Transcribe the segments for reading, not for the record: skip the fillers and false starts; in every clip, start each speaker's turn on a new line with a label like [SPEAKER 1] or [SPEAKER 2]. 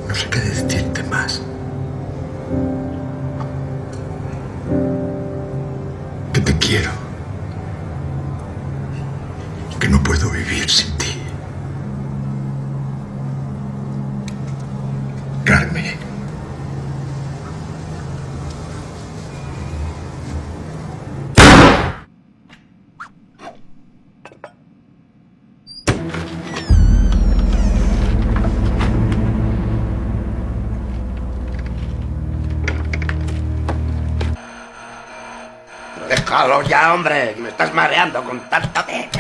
[SPEAKER 1] No sé qué decirte más. Que te quiero. Que no puedo vivir sin ti. Carmen.
[SPEAKER 2] Déjalo ya, hombre, que me estás mareando con tanto de.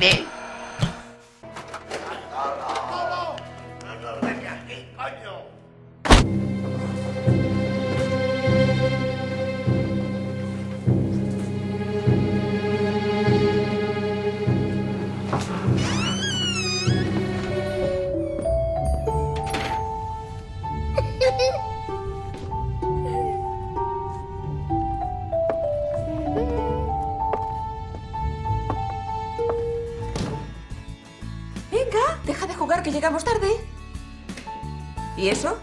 [SPEAKER 3] Venga, deja de jugar que llegamos tarde. ¿Y eso?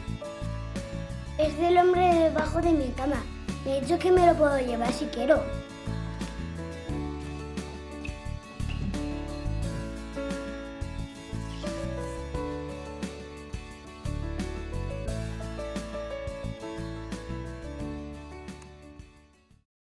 [SPEAKER 4] Es del hombre debajo de mi cama. Me ha dicho que me lo puedo llevar si quiero.